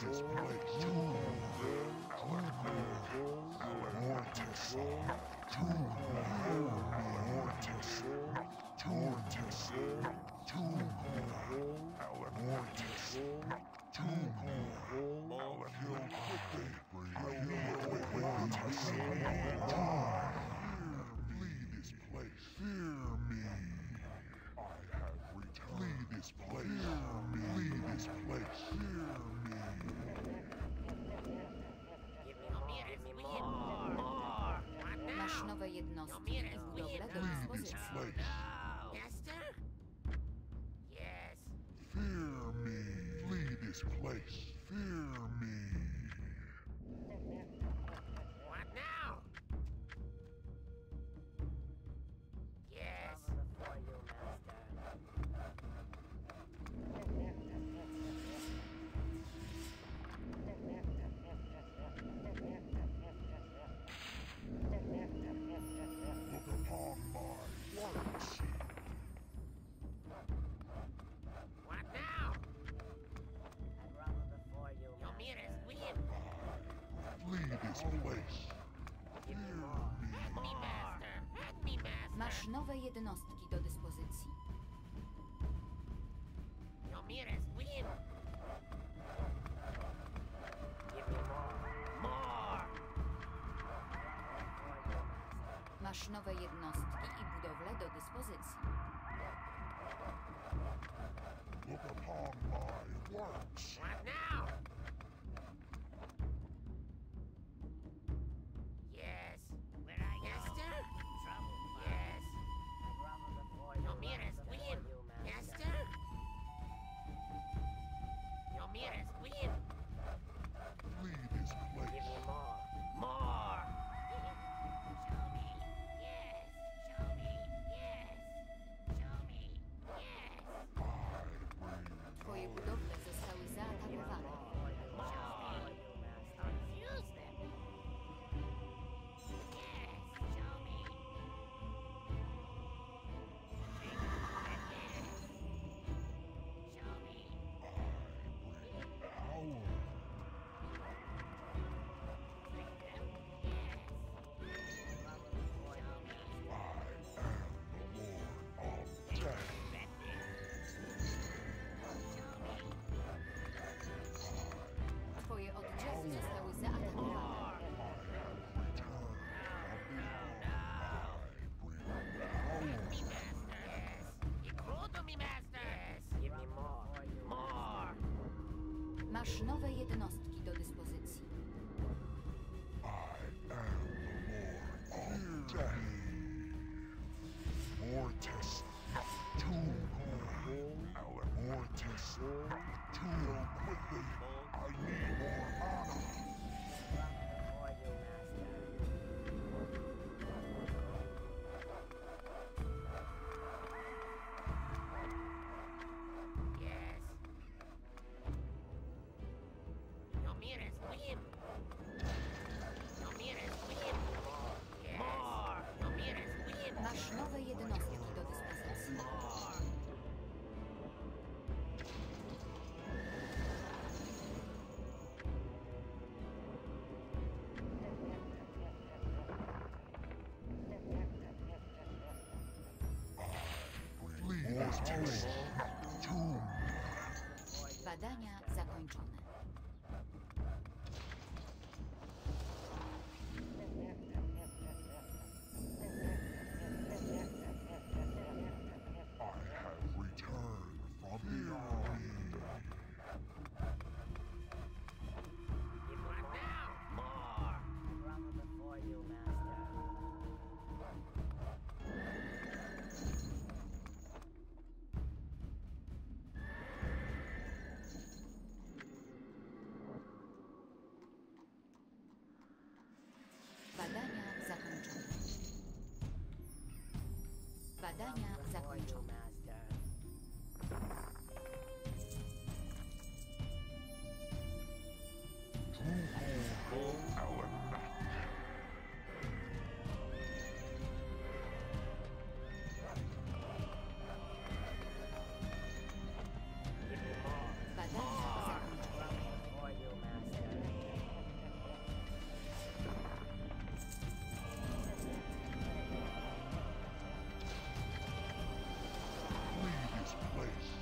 this place. Alan Mortis. Mortis. Alan Mortis. Alan, kill quickly. Mortis. Flee this place. Fear me. I have returned. Flee this place. Flee this place. Fear me. Masz nowe jednostki i budowlę do dyspozycji. Master? Yes. Fear me. Flee this place. Fear me. What now? Yes. Before you, Master. Look upon my works. What now? I grovel before you, Yomiris, Master. win. Flee this place. Give me more. Help me, Master. Help me, Master. Masz nowe jednostki do dyspozycji. Yomiris, win. Give me more. More. Before you, Master. Masz nowe jednostki i budowlę do dyspozycji. Look upon my works. What now? Yes. Where I go? Master? Trouble. Yes. I grovel before you. Yomiris, before win. you, Master. Master? Yomiris, win. Flee this Give me place. more. More. Show me. Yes. Show me. Yes. Show me. Yes. I bring Twoje budowle zostały zaatakowane. Show me. Confuse them. Yes. Show me. Show me. power. Twoje oddziały zostały zaatakowane. Give me more. More. Masz nowe jednostki do dyspozycji. Mortis. Alan Mortis. Kill quickly. I need more mana. Before you, Master. Yes. Yomiris, win. Yomiris, win. Yes. More. Yomiris, win. Masz nowe jednostki do dyspozycji. More. Flee this place. Badania zakończone. I have returned from the army. Give me What more. now? More. I grovel before you, Master. Badania zakończone. Badania Before you, zakończone. Master. Alan Give me more. Badania zakończone. Before you, place.